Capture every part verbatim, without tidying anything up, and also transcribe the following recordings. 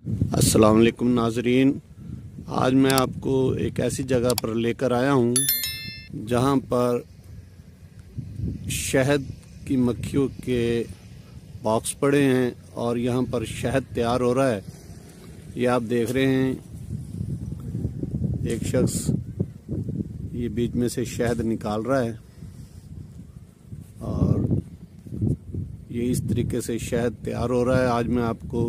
अस्सलाम वालेकुम नाजरीन, आज मैं आपको एक ऐसी जगह पर लेकर आया हूँ जहाँ पर शहद की मक्खियों के बॉक्स पड़े हैं और यहाँ पर शहद तैयार हो रहा है। ये आप देख रहे हैं, एक शख्स ये बीच में से शहद निकाल रहा है और ये इस तरीके से शहद तैयार हो रहा है। आज मैं आपको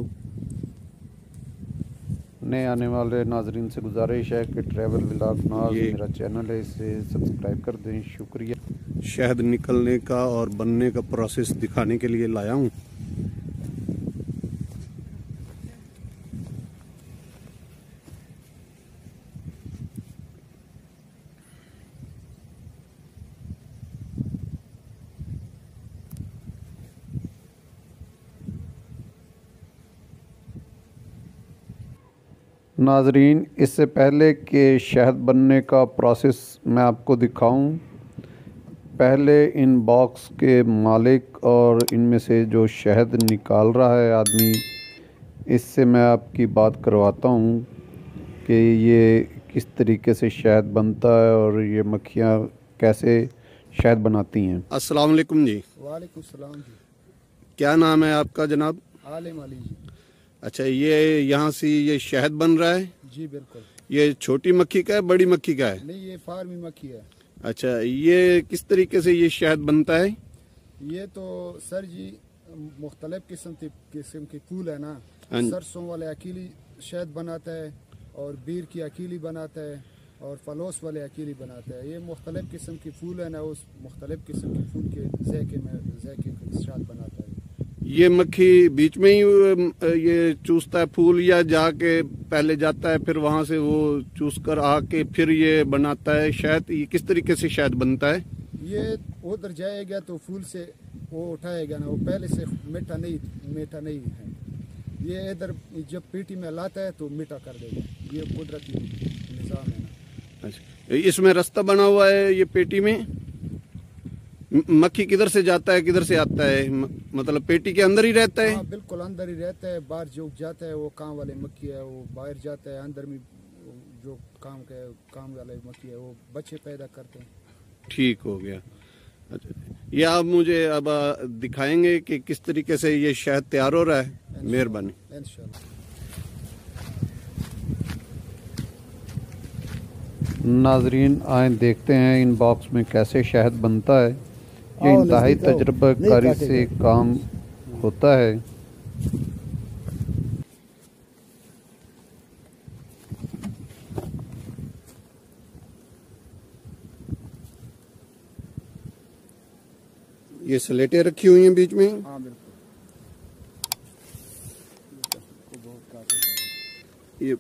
नए आने वाले नाजरीन से गुजारिश है कि ट्रैवल व्लॉग नाज मेरा चैनल है, इसे सब्सक्राइब कर दें। शुक्रिया। शहद निकलने का और बनने का प्रोसेस दिखाने के लिए लाया हूँ। नाजरीन, इससे पहले कि शहद बनने का प्रोसेस मैं आपको दिखाऊं, पहले इन बॉक्स के मालिक और इनमें से जो शहद निकाल रहा है आदमी, इससे मैं आपकी बात करवाता हूं कि ये किस तरीके से शहद बनता है और ये मक्खियां कैसे शहद बनाती हैं। अस्सलाम वालेकुम जी। वालेकुम सलाम जी। क्या नाम है आपका जनाब? आलिम अली जी। अच्छा, ये यहाँ से ये शहद बन रहा है? जी बिल्कुल। ये छोटी मक्खी का है, बड़ी मक्खी का है? नहीं, ये फार्मी मक्खी है। अच्छा, ये किस तरीके से ये शहद बनता है? ये तो सर जी मुख्तलिफ किस्म की किस्म के फूल है ना। सरसों वाले अकीली शहद बनाता है और बीर की अकीली बनाता है और फलोस वाले अकीली बनाता है। ये मुख्तलिफ किस्म के फूल है ना, उस मुख्तलिफ किस्म के फूल के जैके में जैके के शहद बनाता है। ये मक्खी बीच में ही ये चूसता है फूल, या जाके पहले जाता है फिर वहाँ से वो चूस कर आके फिर ये बनाता है शहद? ये किस तरीके से शहद बनता है? ये उधर जाएगा तो फूल से वो उठाएगा ना, वो पहले से मीठा नहीं मीठा नहीं है। ये इधर जब पेटी में लाता है तो मीठा कर देगा। ये कुदरती निज़ाम है ना। अच्छा, इसमें रास्ता बना हुआ है ये पेटी में? मक्खी किधर से जाता है किधर से आता है? मतलब पेटी के अंदर ही रहता है? हाँ बिल्कुल अंदर ही रहता है। बाहर जो जाता है वो काम वाले मक्खी है, वो बाहर जाता है। अंदर में जो काम के काम वाले मक्खी है वो बच्चे पैदा करते हैं। ठीक हो गया। अच्छा, ये आप मुझे अब दिखाएंगे कि किस तरीके से ये शहद तैयार हो रहा है? मेहरबानी। इंशाल्लाह। नाजरीन, आए देखते हैं इन बॉक्स में कैसे शहद बनता है। ये इंतहाई तजुर्बाकारी से काम होता है। ये स्लेटें रखी हुई हैं बीच में? हाँ बिल्कुल। ये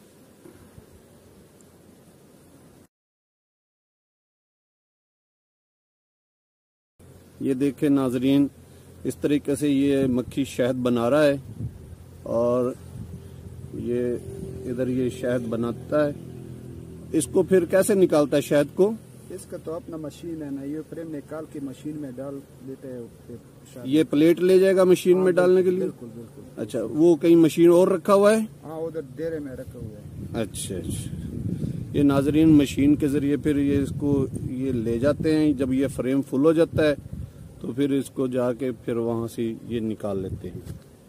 ये देखें नाजरीन, इस तरीके से ये मक्खी शहद बना रहा है और ये इधर ये शहद बनाता है। इसको फिर कैसे निकालता है शहद को? इसका तो अपना मशीन है ना, ये फ्रेम निकाल के मशीन में डाल देते हैं। ये प्लेट ले जाएगा मशीन में डालने के लिए? बिल्कुल बिल्कुल। अच्छा, वो कहीं मशीन और रखा हुआ है? हाँ उधर डेरे में रखा हुआ है। अच्छा अच्छा, ये नाजरीन मशीन के जरिए फिर ये इसको ये ले जाते हैं। जब ये फ्रेम फुल हो जाता है तो फिर इसको जाके फिर वहां से ये निकाल लेते हैं।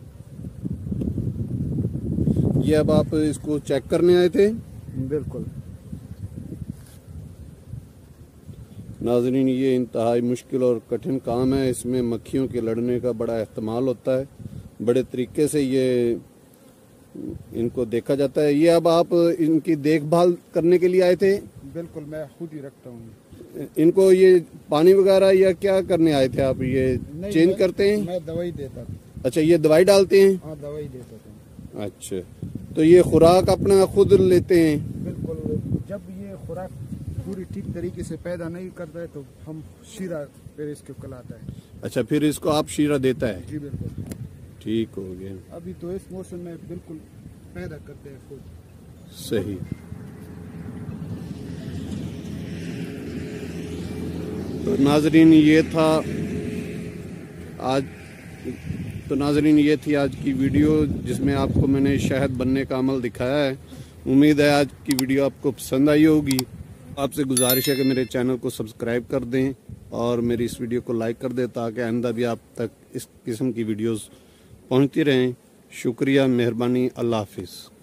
ये अब आप इसको चेक करने आए थे? बिल्कुल। नाजरीन, ये इंतहाई मुश्किल और कठिन काम है। इसमें मक्खियों के लड़ने का बड़ा एहतमाल होता है। बड़े तरीके से ये इनको देखा जाता है। ये अब आप इनकी देखभाल करने के लिए आए थे? बिल्कुल, मैं खुद ही रखता हूँ इनको। ये पानी वगैरह या क्या करने आए थे आप? ये चेंज करते हैं? मैं दवाई देता था। अच्छा, ये दवाई डालते हैं? हाँ दवाई देता था। अच्छा, तो ये खुराक अपना खुद लेते हैं? बिल्कुल। जब ये खुराक पूरी ठीक तरीके से पैदा नहीं करता है तो हम शीरा फिर इसको खिलाता है। अच्छा, फिर इसको आप शीरा देता है? जी बिल्कुल। ठीक हो गया। अभी तो इस मौसम में बिल्कुल पैदा करते हैं खुद। सही। तो नाजरीन, ये था आज तो नाजरीन, ये थी आज की वीडियो जिसमें आपको मैंने शहद बनने का अमल दिखाया है। उम्मीद है आज की वीडियो आपको पसंद आई होगी। आपसे गुजारिश है कि मेरे चैनल को सब्सक्राइब कर दें और मेरी इस वीडियो को लाइक कर दें ताकि आइंदा भी आप तक इस किस्म की वीडियोस पहुंचती रहें। शुक्रिया, मेहरबानी, अल्लाह हाफिज़।